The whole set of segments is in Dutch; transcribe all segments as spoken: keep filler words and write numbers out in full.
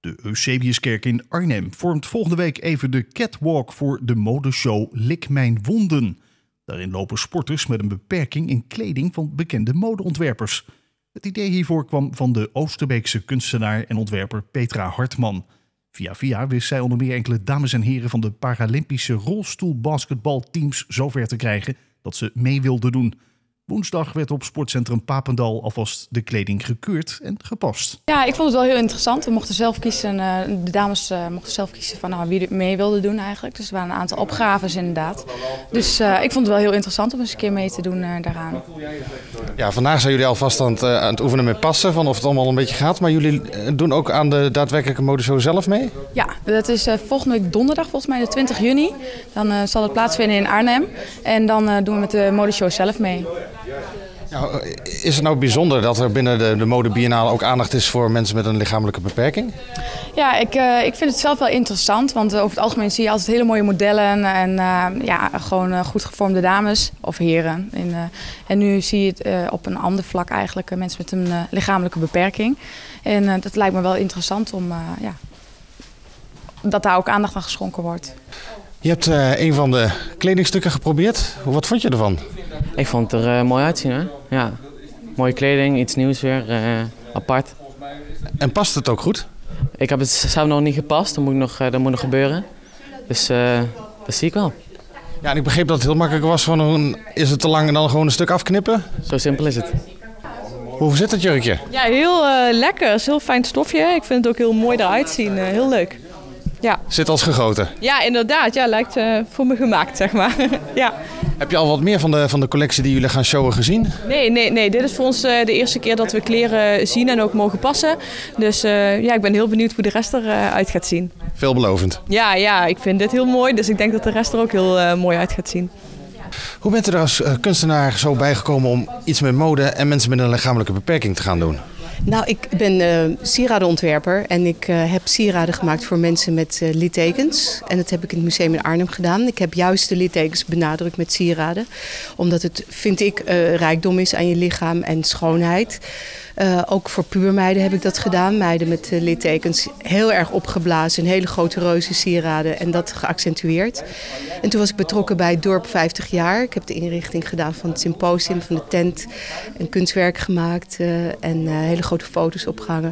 De Eusebiuskerk in Arnhem vormt volgende week even de catwalk voor de modeshow Lik Mijn Wonden. Daarin lopen sporters met een beperking in kleding van bekende modeontwerpers. Het idee hiervoor kwam van de Oosterbeekse kunstenaar en ontwerper Petra Hartman. Via via wist zij onder meer enkele dames en heren van de Paralympische rolstoelbasketbalteams zover te krijgen dat ze mee wilden doen. Woensdag werd op sportcentrum Papendal alvast de kleding gekeurd en gepast. Ja, ik vond het wel heel interessant. We mochten zelf kiezen, uh, de dames uh, mochten zelf kiezen van nou, wie er mee wilde doen eigenlijk. Dus er waren een aantal opgaves inderdaad. Dus uh, ik vond het wel heel interessant om eens een keer mee te doen uh, daaraan. Ja, vandaag zijn jullie alvast aan het, uh, aan het oefenen met passen, van of het allemaal een beetje gaat. Maar jullie doen ook aan de daadwerkelijke modeshow zelf mee? Ja, dat is uh, volgende week donderdag, volgens mij de twintig juni. Dan uh, zal het plaatsvinden in Arnhem. En dan uh, doen we met de modeshow zelf mee. Ja, is het nou bijzonder dat er binnen de, de mode biennale ook aandacht is voor mensen met een lichamelijke beperking? Ja, ik, uh, ik vind het zelf wel interessant, want uh, over het algemeen zie je altijd hele mooie modellen en uh, ja, gewoon uh, goed gevormde dames of heren. En, uh, en nu zie je het uh, op een ander vlak eigenlijk, uh, mensen met een uh, lichamelijke beperking. En uh, dat lijkt me wel interessant om, uh, ja, dat daar ook aandacht aan geschonken wordt. Je hebt uh, een van de kledingstukken geprobeerd. Wat vond je ervan? Ik vond het er uh, mooi uitzien, hè? Ja. Mooie kleding, iets nieuws weer, uh, apart. En past het ook goed? Ik heb het zelf nog niet gepast, dat moet nog, uh, dat moet nog gebeuren. Dus uh, dat zie ik wel. Ja, en ik begreep dat het heel makkelijk was van een, is het te lang en dan gewoon een stuk afknippen? Zo simpel is het. Hoe zit het jurkje? Ja, heel uh, lekker. Het is een heel fijn stofje. Ik vind het ook heel mooi eruit zien. Uh, heel leuk. Ja. Zit als gegoten? Ja, inderdaad. Ja, lijkt uh, voor me gemaakt, zeg maar. Ja. Heb je al wat meer van de, van de collectie die jullie gaan showen gezien? Nee, nee, nee. Dit is voor ons uh, de eerste keer dat we kleren zien en ook mogen passen. Dus uh, ja, ik ben heel benieuwd hoe de rest eruit gaat zien. Veelbelovend. Ja, ja, ik vind dit heel mooi. Dus ik denk dat de rest er ook heel uh, mooi uit gaat zien. Hoe bent u er als uh, kunstenaar zo bijgekomen om iets met mode en mensen met een lichamelijke beperking te gaan doen? Nou, ik ben uh, sieradenontwerper en ik uh, heb sieraden gemaakt voor mensen met uh, littekens. En dat heb ik in het museum in Arnhem gedaan. Ik heb juist de littekens benadrukt met sieraden. Omdat het, vind ik, uh, rijkdom is aan je lichaam en schoonheid. Uh, ook voor pubermeiden heb ik dat gedaan. Meiden met uh, littekens heel erg opgeblazen. Een hele grote reuze sieraden en dat geaccentueerd. En toen was ik betrokken bij het dorp vijftig jaar. Ik heb de inrichting gedaan van het symposium, van de tent. En kunstwerk gemaakt uh, en uh, hele grote foto's opgehangen.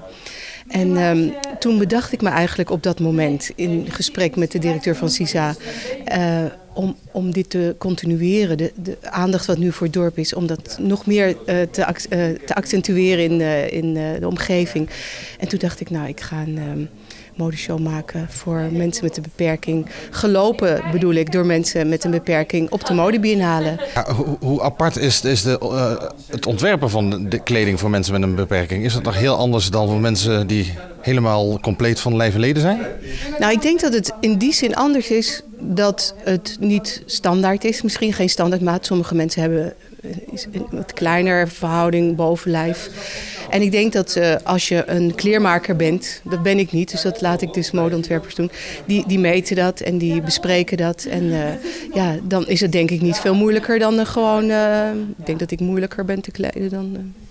En um, toen bedacht ik me eigenlijk op dat moment in gesprek met de directeur van CISA uh, om, om dit te continueren, de, de aandacht wat nu voor het dorp is, om dat nog meer uh, te, uh, te accentueren in, uh, in uh, de omgeving. En toen dacht ik, nou, ik ga een um, modeshow maken voor mensen met een beperking. Gelopen bedoel ik, door mensen met een beperking op de modebiennale. Ja, hoe, hoe apart is, is de, uh, het ontwerpen van de kleding voor mensen met een beperking? Is dat nog heel anders dan voor mensen die helemaal compleet van lijf en leden zijn? Nou, ik denk dat het in die zin anders is dat het niet standaard is. Misschien geen standaardmaat. Sommige mensen hebben een wat kleiner verhouding bovenlijf. En ik denk dat uh, als je een kleermaker bent, dat ben ik niet, dus dat laat ik dus modeontwerpers doen, die, die meten dat en die bespreken dat. En uh, ja, dan is het denk ik niet veel moeilijker dan uh, gewoon, uh, ik denk dat ik moeilijker ben te kleden dan... Uh,